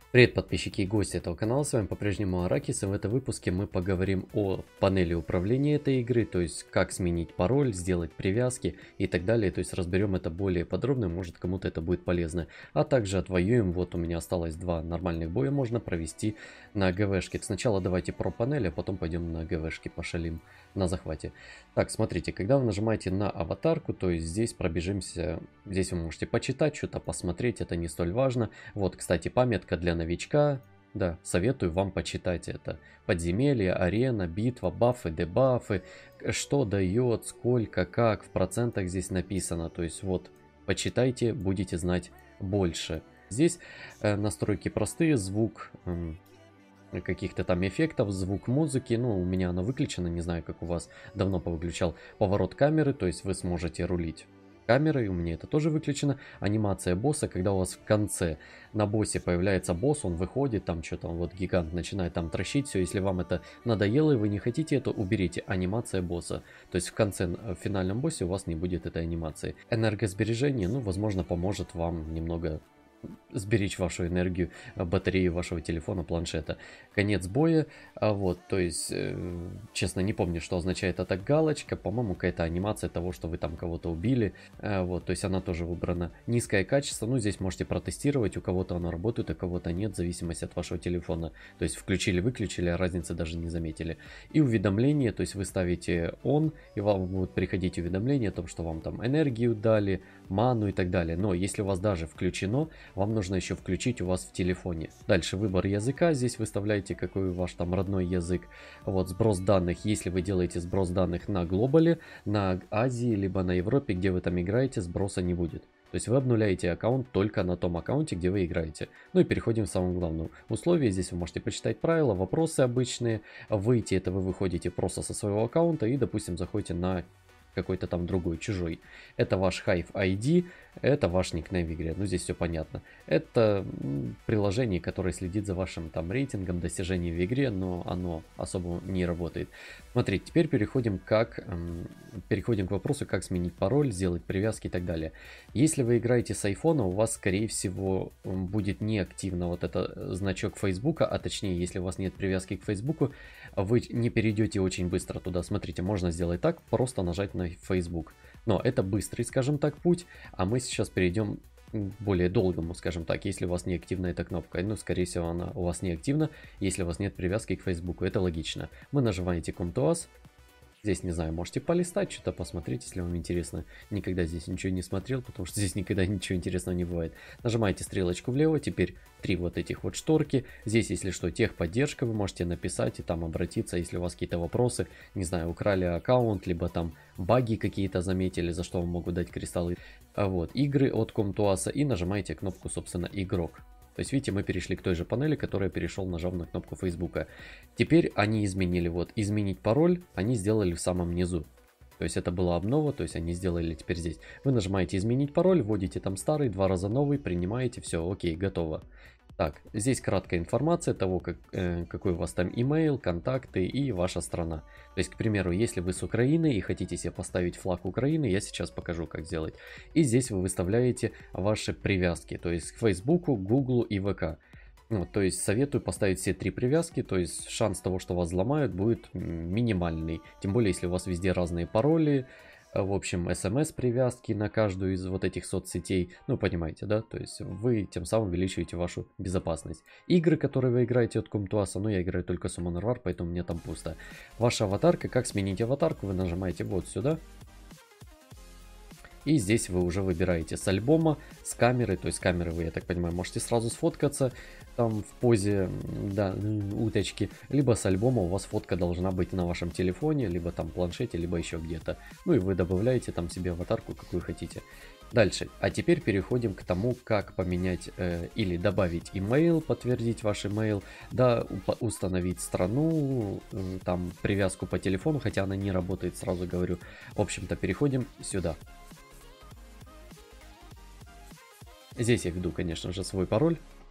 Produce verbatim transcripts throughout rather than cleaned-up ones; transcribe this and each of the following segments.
Привет, подписчики и гости этого канала, с вами по-прежнему Аракис, и в этом выпуске мы поговорим о панели управления этой игры, то есть как сменить пароль, сделать привязки и так далее, то есть разберем это более подробно, может кому-то это будет полезно. А также отвоюем, вот у меня осталось два нормальных боя, можно провести на ГВшке. Сначала давайте про панель, а потом пойдем на ГВшке пошалим на захвате. Так, смотрите, когда вы нажимаете на аватарку, то есть здесь пробежимся, здесь вы можете почитать, что-то посмотреть, это не столь важно. Вот, кстати, памятка для новичка. Да, советую вам почитать это. Подземелье, арена, битва, бафы, дебафы, что дает, сколько, как, в процентах здесь написано. То есть вот, почитайте, будете знать больше. Здесь э, настройки простые, звук, э, каких-то там эффектов, звук музыки. Ну, у меня оно выключено, не знаю, как у вас, давно повыключал. Поворот камеры, то есть вы сможете рулить камерой, у меня это тоже выключено. Анимация босса, когда у вас в конце на боссе появляется босс, он выходит, там что-то, вот гигант начинает там трощить все. Если вам это надоело и вы не хотите это, уберите анимация босса. То есть в конце, в финальном боссе у вас не будет этой анимации. Энергосбережение, ну, возможно, поможет вам немного сберечь вашу энергию, батарею вашего телефона, планшета. Конец боя. А вот, то есть, э, честно, не помню, что означает эта галочка. По-моему, какая-то анимация того, что вы там кого-то убили. А вот, то есть она тоже выбрана. Низкое качество. Ну, здесь можете протестировать. У кого-то оно работает, у кого-то нет, в зависимости от вашего телефона. То есть включили-выключили, а разницы даже не заметили. И уведомления, то есть вы ставите on, и вам будут приходить уведомления о том, что вам там энергию дали, ману и так далее. Но если у вас даже включено, вам нужно еще включить у вас в телефоне. Дальше выбор языка. Здесь выставляете, какой ваш там родной язык. Вот сброс данных. Если вы делаете сброс данных на глобале, на Азии, либо на Европе, где вы там играете, сброса не будет. То есть вы обнуляете аккаунт только на том аккаунте, где вы играете. Ну и переходим к самому главному. Условия. Здесь вы можете почитать правила, вопросы обычные. Выйти, это вы выходите просто со своего аккаунта и, допустим, заходите на какой-то там другой, чужой. Это ваш Hive ай ди, это ваш никнейм в игре. Ну, здесь все понятно. Это приложение, которое следит за вашим там рейтингом, достижений в игре, но оно особо не работает. Смотрите, теперь переходим, как, эм, переходим к вопросу, как сменить пароль, сделать привязки и так далее. Если вы играете с айфона, у вас, скорее всего, будет неактивно вот этот значок Фейсбука, а точнее, если у вас нет привязки к Фейсбуку, вы не перейдете очень быстро туда. Смотрите, можно сделать так, просто нажать на Facebook. Но это быстрый, скажем так, путь, а мы сейчас перейдем к более долгому, скажем так, если у вас не активна эта кнопка. Ну, скорее всего, она у вас не активна, если у вас нет привязки к Facebook. Это логично. Мы нажимаете Come to Us. Здесь, не знаю, можете полистать, что-то посмотреть, если вам интересно. Никогда здесь ничего не смотрел, потому что здесь никогда ничего интересного не бывает. Нажимаете стрелочку влево, теперь три вот этих вот шторки. Здесь, если что, техподдержка, вы можете написать и там обратиться, если у вас какие-то вопросы. Не знаю, украли аккаунт, либо там баги какие-то заметили, за что вам могут дать кристаллы. А вот, игры от Комтуаса, и нажимаете кнопку, собственно, игрок. То есть, видите, мы перешли к той же панели, которая перешел, нажав на кнопку Фейсбука. Теперь они изменили, вот, изменить пароль, они сделали в самом низу. То есть, это была обнова, то есть, они сделали теперь здесь. Вы нажимаете изменить пароль, вводите там старый, два раза новый, принимаете, все, окей, готово. Так, здесь краткая информация того, как, э, какой у вас там имейл, контакты и ваша страна. То есть, к примеру, если вы с Украины и хотите себе поставить флаг Украины, я сейчас покажу, как сделать. И здесь вы выставляете ваши привязки, то есть к Фейсбуку, Гуглу и ВК. Ну, то есть советую поставить все три привязки, то есть шанс того, что вас взломают, будет минимальный. Тем более, если у вас везде разные пароли. В общем, смс-привязки на каждую из вот этих соцсетей. Ну, понимаете, да? То есть вы тем самым увеличиваете вашу безопасность. Игры, которые вы играете от Комтуаса, ну, я играю только Summon War, поэтому мне там пусто. Ваша аватарка, как сменить аватарку? Вы нажимаете вот сюда. И здесь вы уже выбираете с альбома, с камеры, то есть камеры вы, я так понимаю, можете сразу сфоткаться там в позе, да, уточки, либо с альбома у вас фотка должна быть на вашем телефоне, либо там планшете, либо еще где-то. Ну и вы добавляете там себе аватарку, какую хотите. Дальше, а теперь переходим к тому, как поменять э, или добавить email, подтвердить ваш email, да, установить страну, э, там привязку по телефону, хотя она не работает, сразу говорю. В общем-то, переходим сюда. Здесь я введу, конечно же, свой пароль.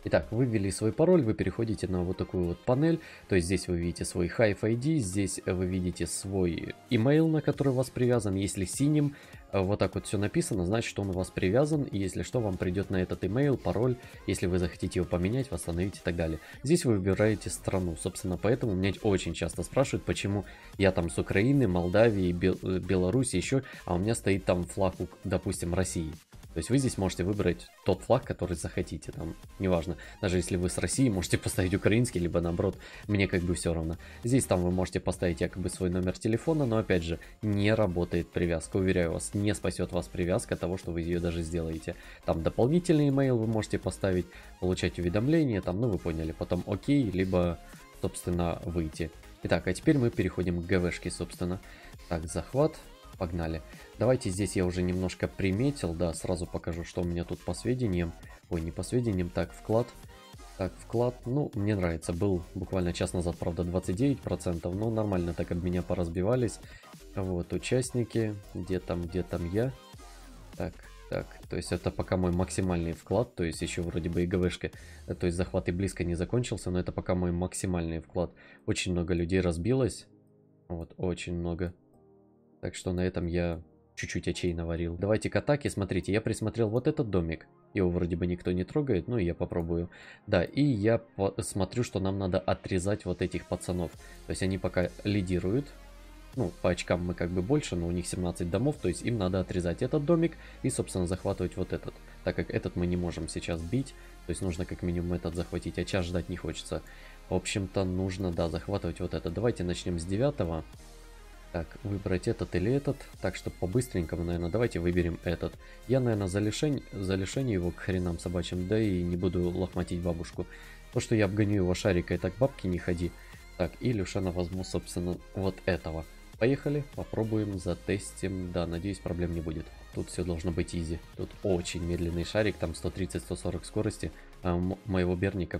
Итак, вы ввели свой пароль, вы переходите на вот такую вот панель, то есть здесь вы видите свой Hive ай ди, здесь вы видите свой email, на который у вас привязан. Если синим вот так вот все написано, значит он у вас привязан, и если что, вам придет на этот email пароль, если вы захотите его поменять, восстановить и так далее. Здесь вы выбираете страну, собственно, поэтому меня очень часто спрашивают, почему я там с Украины, Молдавии, Бел Беларуси еще, а у меня стоит там флаг, допустим, России. То есть вы здесь можете выбрать тот флаг, который захотите, там, неважно. Даже если вы с России, можете поставить украинский, либо наоборот, мне как бы все равно. Здесь там вы можете поставить якобы свой номер телефона, но опять же, не работает привязка, уверяю вас, не спасет вас привязка того, что вы ее даже сделаете. Там дополнительный email вы можете поставить, получать уведомления, там, ну вы поняли, потом окей, либо, собственно, выйти. Итак, а теперь мы переходим к ГВшке, собственно. Так, захват. Погнали. Давайте здесь я уже немножко приметил, да, сразу покажу, что у меня тут по сведениям. Ой, не по сведениям, так, вклад. Так, вклад, ну, мне нравится, был буквально час назад, правда, двадцать девять процентов, но нормально так об меня поразбивались. Вот, участники, где там, где там я. Так, так, то есть это пока мой максимальный вклад, то есть еще вроде бы и ГВшка, то есть захват и близко не закончился, но это пока мой максимальный вклад. Очень много людей разбилось, вот, очень много. Так что на этом я чуть-чуть очей наварил. Давайте к атаке. Смотрите, я присмотрел вот этот домик. Его вроде бы никто не трогает, ну и я попробую. Да, и я смотрю, что нам надо отрезать вот этих пацанов. То есть они пока лидируют. Ну, по очкам мы как бы больше, но у них семнадцать домов, то есть им надо отрезать этот домик и, собственно, захватывать вот этот. Так как этот мы не можем сейчас бить, то есть нужно как минимум этот захватить, а час ждать не хочется. В общем-то, нужно, да, захватывать вот этот. Давайте начнем с девятого. Так, выбрать этот или этот. Так что по-быстренькому, наверное, давайте выберем этот. Я, наверное, за лишень, за лишение его к хренам собачьим, да и не буду лохматить бабушку. То, что я обгоню его шарикой, так бабки не ходи. Так, и Люшана возьму, собственно, вот этого. Поехали, попробуем, затестим. Да, надеюсь, проблем не будет. Тут все должно быть изи. Тут очень медленный шарик, там сто тридцать — сто сорок скорости. А у моего Берника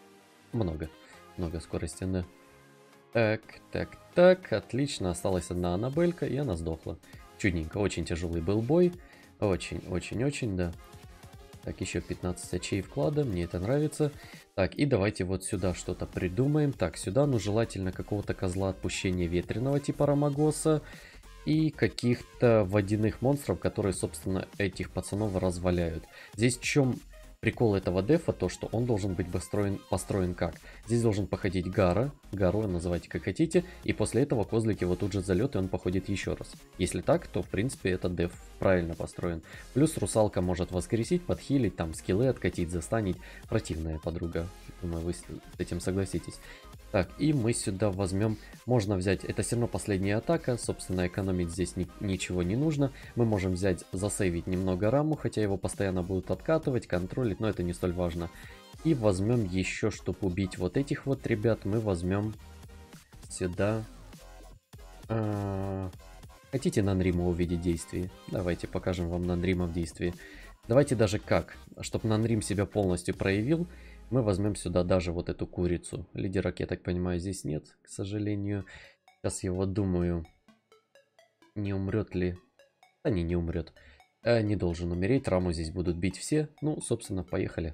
много, много скорости, да. Так, так, так, отлично, осталась одна Аннабелька, и она сдохла. Чудненько, очень тяжелый был бой, очень, очень, очень, да. Так, еще пятнадцать очей вклада, мне это нравится. Так, и давайте вот сюда что-то придумаем. Так, сюда, ну, желательно какого-то козла отпущения ветреного типа Ромагоса. И каких-то водяных монстров, которые, собственно, этих пацанов разваляют. Здесь в чем прикол этого дефа, то что он должен быть построен, построен как? Здесь должен походить Гара, Гару называйте как хотите, и после этого козлик его тут же залет, и он походит еще раз. Если так, то в принципе этот деф правильно построен. Плюс русалка может воскресить, подхилить, там скиллы откатить, застанить. Противная подруга, думаю, вы с этим согласитесь. Так, и мы сюда возьмем, можно взять, это все равно последняя атака, собственно, экономить здесь ни, ничего не нужно. Мы можем взять, засейвить немного раму, хотя его постоянно будут откатывать, контролить, но это не столь важно. И возьмем еще, чтобы убить вот этих вот ребят, мы возьмем сюда... А... Хотите Нанрима увидеть действие? Давайте покажем вам Нанрима в действии. Давайте даже как, чтобы Нанрим себя полностью проявил. Мы возьмем сюда даже вот эту курицу. Лидерок, я так понимаю, здесь нет, к сожалению. Сейчас я вот думаю, не умрет ли... Да не, не умрет. А, не должен умереть, раму здесь будут бить все. Ну, собственно, поехали.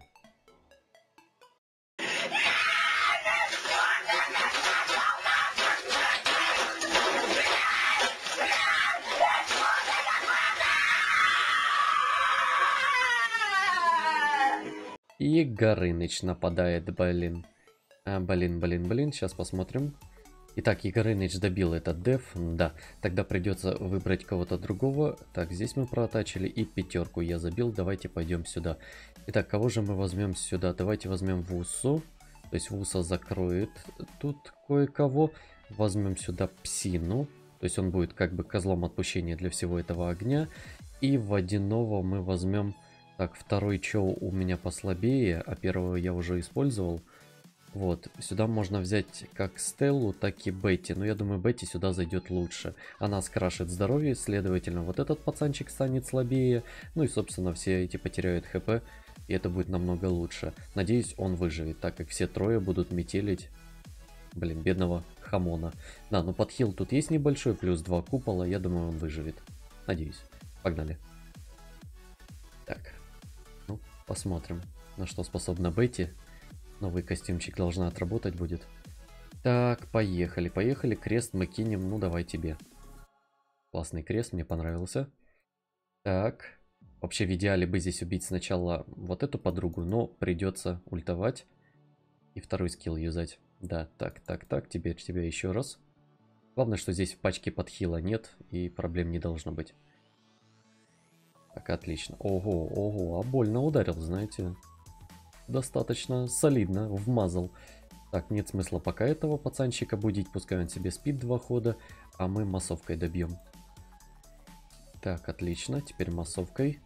И Горыныч нападает, блин. А, блин, блин, блин, сейчас посмотрим. Итак, Горыныч добил этот деф. Да, тогда придется выбрать кого-то другого. Так, здесь мы протачили и пятерку я забил. Давайте пойдем сюда. Итак, кого же мы возьмем сюда? Давайте возьмем Вусу. То есть Вуса закроет тут кое-кого. Возьмем сюда Псину. То есть он будет как бы козлом отпущения для всего этого огня. И водяного мы возьмем... Так, второй чел у меня послабее, а первого я уже использовал. Вот, сюда можно взять как Стеллу, так и Бетти. Но я думаю, Бетти сюда зайдет лучше. Она скрашит здоровье, следовательно, вот этот пацанчик станет слабее. Ну и, собственно, все эти потеряют хп, и это будет намного лучше. Надеюсь, он выживет, так как все трое будут метелить. Блин, бедного Хамона. Да, но подхил тут есть небольшой, плюс два купола, я думаю, он выживет. Надеюсь. Погнали. Так. Посмотрим. на что способна Бетти. Новый костюмчик должна отработать будет. Так, поехали, поехали. Крест мы кинем, ну давай тебе. Классный крест, мне понравился. Так, вообще в идеале бы здесь убить сначала вот эту подругу, но придется ультовать и второй скилл юзать. Да, так, так, так, теперь тебя еще раз. Главное, что здесь в пачке подхила нет и проблем не должно быть. Так, отлично. Ого, ого, а больно ударил, знаете. Достаточно солидно вмазал. Так, нет смысла пока этого пацанчика будить, пускай он себе спит два хода, а мы массовкой добьем. Так, отлично, теперь массовкой.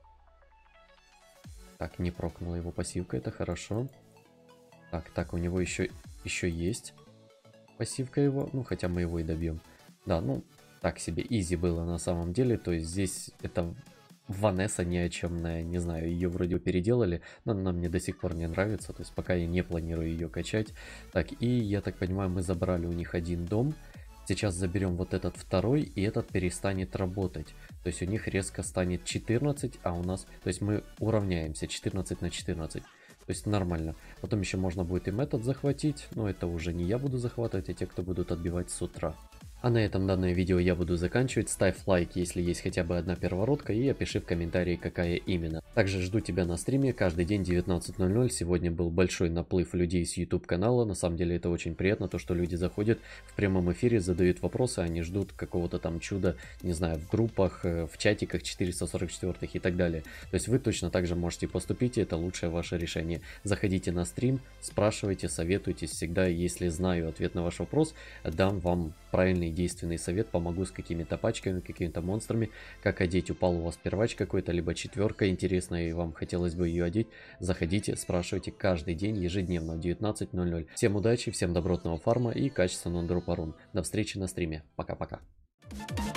Так, не прокнула его пассивка, это хорошо. Так, так, у него еще, еще есть пассивка его, ну, хотя мы его и добьем. Да, ну, так себе изи было на самом деле, то есть здесь это Ванесса ни о чемная, не знаю, ее вроде переделали, но она мне до сих пор не нравится, то есть пока я не планирую ее качать. Так, и я так понимаю, мы забрали у них один дом. Сейчас заберем вот этот второй, и этот перестанет работать. То есть у них резко станет четырнадцать, а у нас... То есть мы уравняемся четырнадцать на четырнадцать. То есть нормально. Потом еще можно будет им этот захватить. Но это уже не я буду захватывать, а те, кто будут отбивать с утра. А на этом данное видео я буду заканчивать. Ставь лайк, если есть хотя бы одна первородка, и опиши в комментарии, какая именно. Также жду тебя на стриме каждый день девятнадцать ноль ноль. Сегодня был большой наплыв людей с YouTube канала. На самом деле это очень приятно, то что люди заходят в прямом эфире, задают вопросы, они ждут какого-то там чуда, не знаю, в группах, в чатиках четыреста сорок четыре и так далее. То есть вы точно так же можете поступить, и это лучшее ваше решение. Заходите на стрим, спрашивайте, советуйтесь всегда. Если знаю ответ на ваш вопрос, дам вам правильный действенный совет, помогу с какими-то пачками, какими-то монстрами, как одеть. Упал у вас первач какой-то, либо четверка интересная, и вам хотелось бы ее одеть, заходите, спрашивайте каждый день, ежедневно в девятнадцать ноль ноль. Всем удачи, всем добротного фарма и качественного дропа рун. До встречи на стриме. Пока-пока.